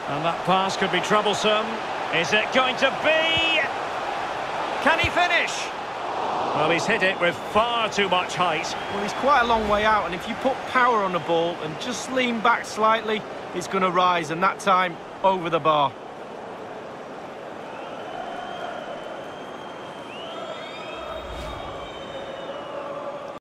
And that pass could be troublesome. Is it going to be? Can he finish? Well, he's hit it with far too much height. Well, he's quite a long way out, and if you put power on the ball and just lean back slightly, it's going to rise, and that time, over the bar.